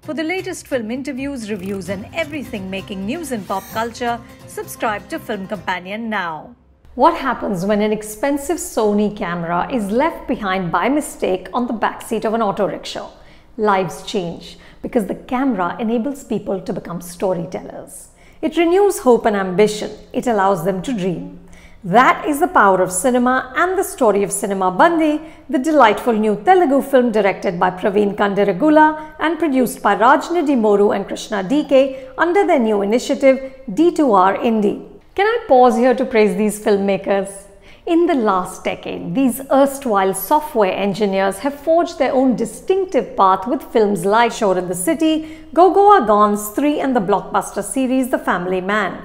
For the latest film interviews, reviews, and everything making news in pop culture, subscribe to Film Companion now. What happens when an expensive Sony camera is left behind by mistake on the backseat of an auto rickshaw? Lives change because the camera enables people to become storytellers. It renews hope and ambition. It allows them to dream. That is the power of cinema and the story of Cinema Bandi, the delightful new Telugu film directed by Praveen Kandiragula and produced by Rajnidhi Moru and Krishna DK under their new initiative D2R Indie. Can I pause here to praise these filmmakers? In the last decade, these erstwhile software engineers have forged their own distinctive path with films like Shore in the City, Go Goa Gone's 3 and the blockbuster series The Family Man.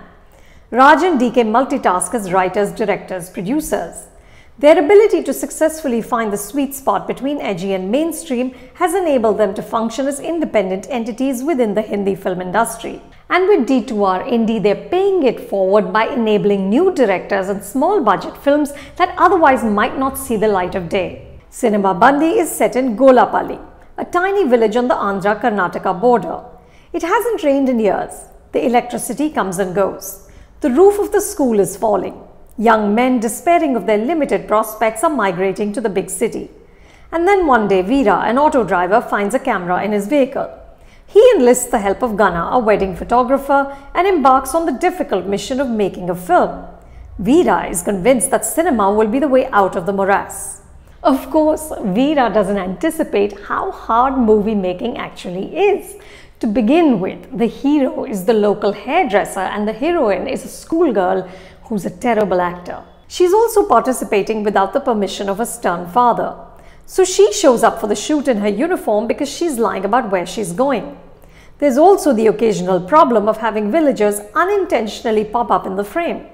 Raj and DK multitask as writers, directors, producers. Their ability to successfully find the sweet spot between edgy and mainstream has enabled them to function as independent entities within the Hindi film industry. And with D2R Indie, they're paying it forward by enabling new directors and small budget films that otherwise might not see the light of day. Cinema Bandi is set in Golapalli, a tiny village on the Andhra-Karnataka border. It hasn't rained in years. The electricity comes and goes. The roof of the school is falling. Young men, despairing of their limited prospects, are migrating to the big city. And then one day, Veera, an auto driver, finds a camera in his vehicle. He enlists the help of Gunnar, a wedding photographer, and embarks on the difficult mission of making a film. Veera is convinced that cinema will be the way out of the morass. Of course, Veera doesn't anticipate how hard movie making actually is. To begin with, the hero is the local hairdresser and the heroine is a schoolgirl who's a terrible actor. She's also participating without the permission of her stern father. So she shows up for the shoot in her uniform because she's lying about where she's going. There's also the occasional problem of having villagers unintentionally pop up in the frame.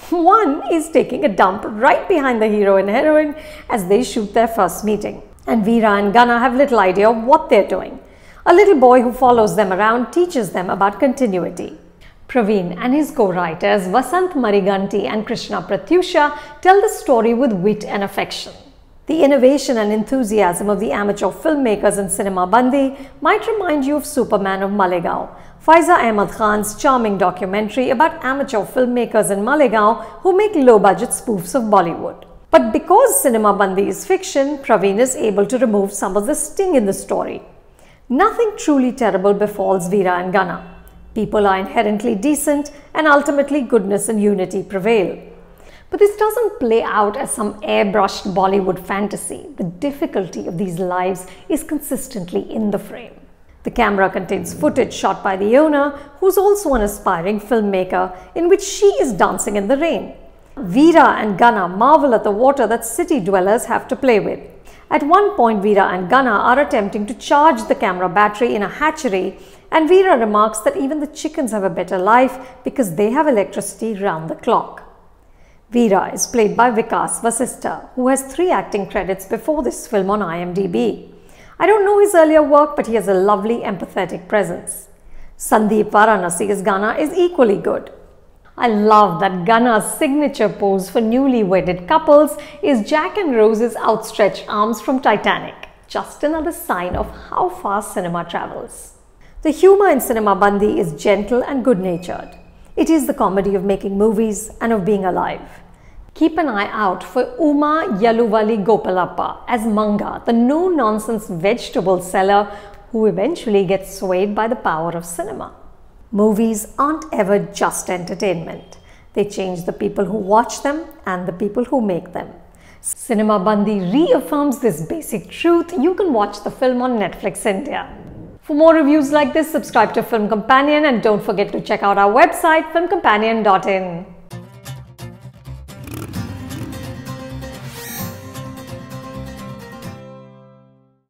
One is taking a dump right behind the hero and heroine as they shoot their first meeting. And Veera and Gunnar have little idea of what they're doing. A little boy who follows them around teaches them about continuity. Praveen and his co-writers Vasant Mariganti and Krishna Pratyusha tell the story with wit and affection. The innovation and enthusiasm of the amateur filmmakers in Cinema Bandi might remind you of Superman of Malegaon, Faiza Ahmad Khan's charming documentary about amateur filmmakers in Malegaon who make low-budget spoofs of Bollywood. But because Cinema Bandi is fiction, Praveen is able to remove some of the sting in the story. Nothing truly terrible befalls Veera and Gunnar. People are inherently decent and ultimately goodness and unity prevail. But this doesn't play out as some airbrushed Bollywood fantasy. The difficulty of these lives is consistently in the frame. The camera contains footage shot by the owner, who's also an aspiring filmmaker, in which she is dancing in the rain. Veera and Gunnar marvel at the water that city dwellers have to play with. At one point, Veera and Gunnar are attempting to charge the camera battery in a hatchery, and Veera remarks that even the chickens have a better life because they have electricity round the clock. Veera is played by Vikas Vasistha, who has 3 acting credits before this film on IMDb. I don't know his earlier work, but he has a lovely, empathetic presence. Sandeep Varanasi as Gunnar is equally good. I love that Gunnar's signature pose for newly wedded couples is Jack and Rose's outstretched arms from Titanic. Just another sign of how fast cinema travels. The humor in Cinema Bandi is gentle and good-natured. It is the comedy of making movies and of being alive. Keep an eye out for Uma Yaluvali Gopalappa as Manga, the no-nonsense vegetable seller who eventually gets swayed by the power of cinema. Movies aren't ever just entertainment. They change the people who watch them and the people who make them. Cinema Bandi reaffirms this basic truth. You can watch the film on Netflix India. For more reviews like this, subscribe to Film Companion and don't forget to check out our website filmcompanion.in.